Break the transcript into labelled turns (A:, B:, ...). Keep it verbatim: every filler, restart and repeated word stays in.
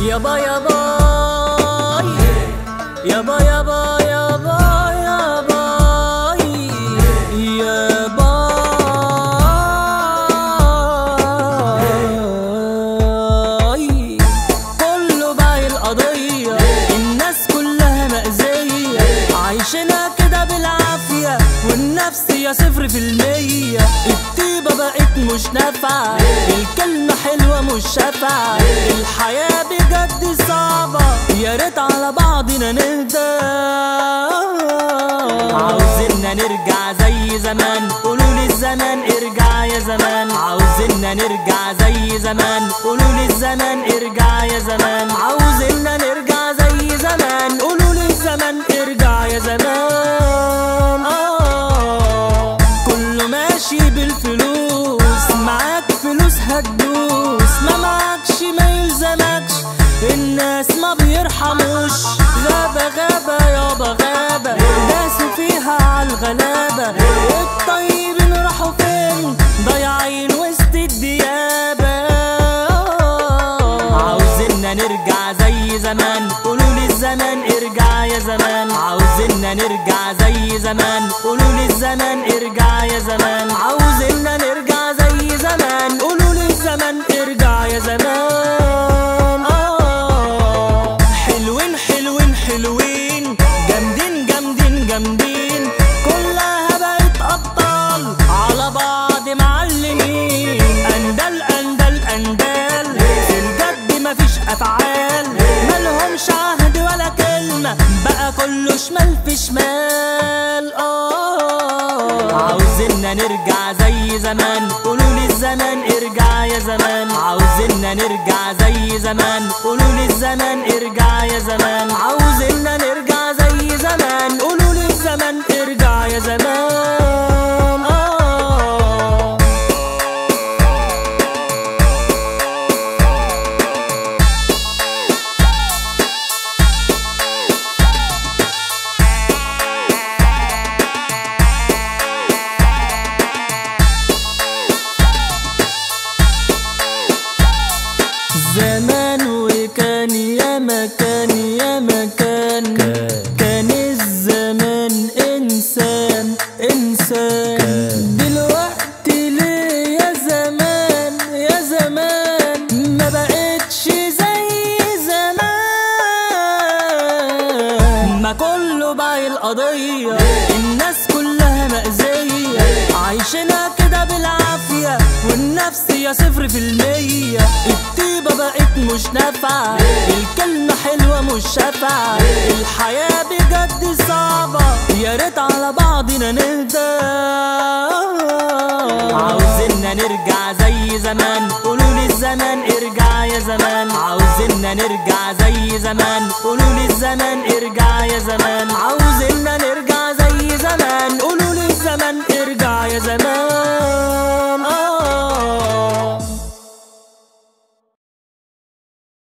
A: يابا يابا يابا يابا يابا يابا يابا كله باقي القضية، الناس كلها مأذية، عايشينها كده بالعافية، والنفسية صفر في المية. الطيبة بقت مش نافعة، الكلمة حلوة مش شافعة، الحياة بجد صعبة، يا ريت على بعضنا نهدى. عاوزيننا نرجع زي زمان، قولولي الزمان ارجع يا زمان. عاوزيننا نرجع زي زمان، قولولي الزمان ارجع يا زمان. عاوزيننا نرجع زي زمان، قولولي الزمان ارجع يا زمان. آه كله ماشي بالفلوس، معاك فلوس هتدوس، ما معاكش ما يلزمكش، الناس ما بيرحموش. غابة غابة يابا غابة، داسوا فيها عالغلابة، الطيبين راحوا فين ضايعين وسط الديابة. عاوزيننا نرجع زي زمان، قولولي الزمان ارجع يا زمان. عاوزيننا نرجع زي زمان، قولولي الزمان ارجع يا زمان. عاوزيننا نرجع زي زمان، قولولي الزمان ارجع يا زمان. آه حلوين حلوين حلوين، جامدين جامدين جامدين، كلها بقت أبطال على بعض معلمين. أندل أندل أندال، في الجد مفيش أفعال، ملهمش عهد ولا كلمة، بقى كله شمال في شمال. آه عاوزيننا نرجع زي زمان، قولولي الزمان ارجع يا زمان. عاوزيننا نرجع زي زمان، قولولي الزمان ارجع يا زمان. عاوزيننا نرجع زي زمان، قولولي الزمان ارجع يا زمان. آه زمان وكان يا مكان يا مكان، كان الزمان إنسان إنسان. دلوقتي ليه يا زمان يا زمان ما بقتش زي زمان؟ ما كله باقي القضية، الناس كلها مأذية، عايشينها كده بالعافية، والنفسية صفر في المية. الطيبة بقت مش نافعة، الكلمة حلوة مش شافعة، الحياة بجد صعبة، يا ريت على بعضنا نهدى. عاوزيننا نرجع زي زمان، قولولي الزمان ارجع يا زمان. عاوزيننا نرجع زي زمان، قولولي الزمان ارجع يا زمان. عاوزيننا نرجع